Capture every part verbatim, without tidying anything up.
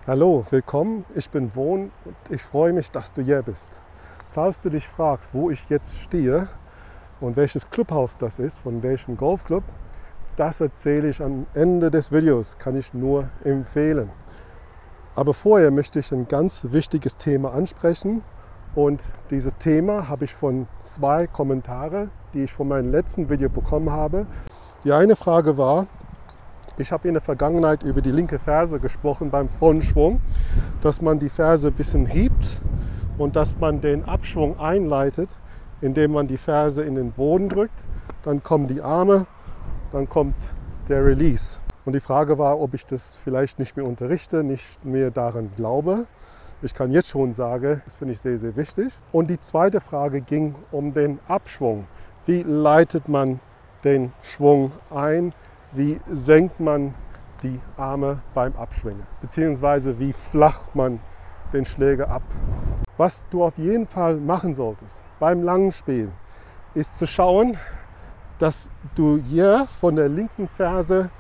Hallo, willkommen, ich bin Wohn und ich freue mich, dass du hier bist. Falls du dich fragst, wo ich jetzt stehe und welches Clubhaus das ist, von welchem Golfclub, das erzähle ich am Ende des Videos, kann ich nur empfehlen. Aber vorher möchte ich ein ganz wichtiges Thema ansprechen und dieses Thema habe ich von zwei Kommentaren, die ich von meinem letzten Video bekommen habe. Die eine Frage war: Ich habe in der Vergangenheit über die linke Ferse gesprochen beim vollen Schwung, dass man die Ferse ein bisschen hebt und dass man den Abschwung einleitet, indem man die Ferse in den Boden drückt. Dann kommen die Arme, dann kommt der Release. Und die Frage war, ob ich das vielleicht nicht mehr unterrichte, nicht mehr daran glaube. Ich kann jetzt schon sagen, das finde ich sehr, sehr wichtig. Und die zweite Frage ging um den Abschwung. Wie leitet man den Schwung ein? Wie senkt man die Arme beim Abschwingen? Beziehungsweise wie flacht man den Schläger ab? Was du auf jeden Fall machen solltest beim langen Spiel, ist zu schauen, dass du hier von der linken Ferse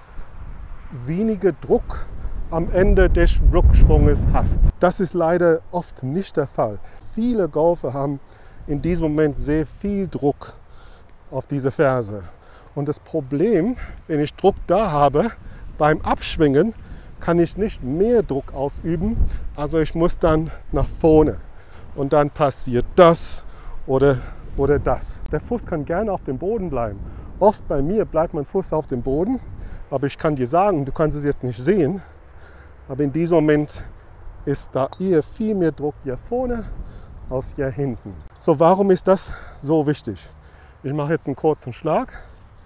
weniger Druck am Ende des Rückschwunges hast. Das ist leider oft nicht der Fall. Viele Golfer haben in diesem Moment sehr viel Druck auf diese Ferse. Und das Problem, wenn ich Druck da habe, beim Abschwingen kann ich nicht mehr Druck ausüben. Also ich muss dann nach vorne. Und dann passiert das oder, oder das. Der Fuß kann gerne auf dem Boden bleiben. Oft bei mir bleibt mein Fuß auf dem Boden. Aber ich kann dir sagen, du kannst es jetzt nicht sehen. Aber in diesem Moment ist da eher viel mehr Druck hier vorne als hier hinten. So, warum ist das so wichtig? Ich mache jetzt einen kurzen Schlag.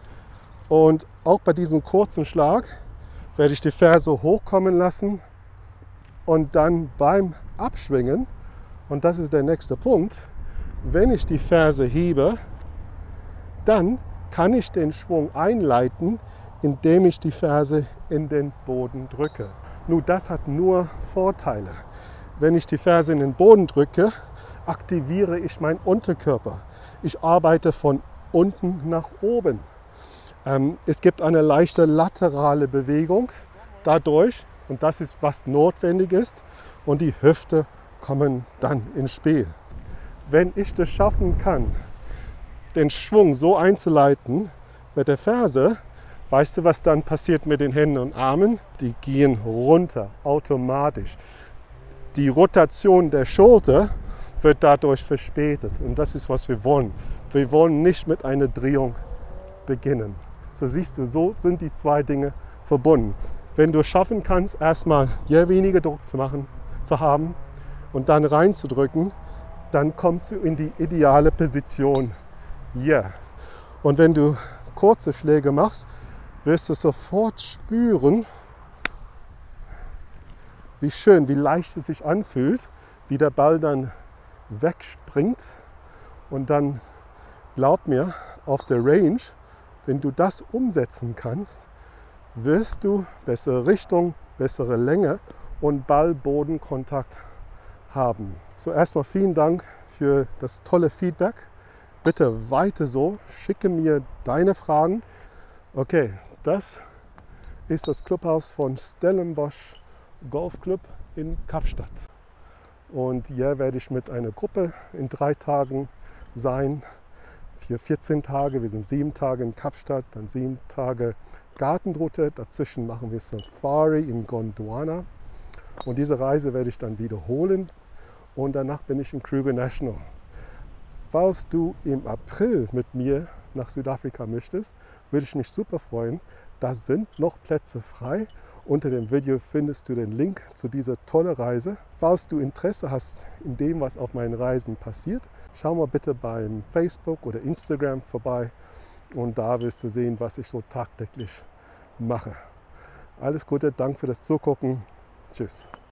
Und auch bei diesem kurzen Schlag werde ich die Ferse hochkommen lassen und dann beim Abschwingen, und das ist der nächste Punkt, wenn ich die Ferse hebe, dann kann ich den Schwung einleiten, indem ich die Ferse in den Boden drücke. Nun, das hat nur Vorteile. Wenn ich die Ferse in den Boden drücke, aktiviere ich meinen Unterkörper. Ich arbeite von unten nach oben. Es gibt eine leichte laterale Bewegung dadurch, und das ist, was notwendig ist, und die Hüfte kommen dann ins Spiel. Wenn ich das schaffen kann, den Schwung so einzuleiten mit der Ferse, weißt du, was dann passiert mit den Händen und Armen? Die gehen runter, automatisch. Die Rotation der Schulter wird dadurch verspätet, und das ist, was wir wollen. Wir wollen nicht mit einer Drehung beginnen. So siehst du, so sind die zwei Dinge verbunden. Wenn du schaffen kannst, erstmal hier weniger Druck zu machen, zu haben und dann reinzudrücken, dann kommst du in die ideale Position hier. Und wenn du kurze Schläge machst, wirst du sofort spüren, wie schön, wie leicht es sich anfühlt, wie der Ball dann wegspringt. Und dann, glaub mir, auf der Range, wenn du das umsetzen kannst, wirst du bessere Richtung, bessere Länge und Ball-Boden-Kontakt haben. So, erstmal vielen Dank für das tolle Feedback. Bitte weiter so, schicke mir deine Fragen. Okay, das ist das Clubhaus von Stellenbosch Golf Club in Kapstadt. Und hier werde ich mit einer Gruppe in drei Tagen sein. Für vierzehn Tage, wir sind sieben Tage in Kapstadt, dann sieben Tage Gartenroute, dazwischen machen wir Safari in Gondwana, und diese Reise werde ich dann wiederholen, und danach bin ich in Kruger National. Falls du im April mit mir nach Südafrika möchtest, würde ich mich super freuen. Da sind noch Plätze frei. Unter dem Video findest du den Link zu dieser tollen Reise. Falls du Interesse hast in dem, was auf meinen Reisen passiert, schau mal bitte beim Facebook oder Instagram vorbei, und da wirst du sehen, was ich so tagtäglich mache. Alles Gute, danke für das Zugucken. Tschüss.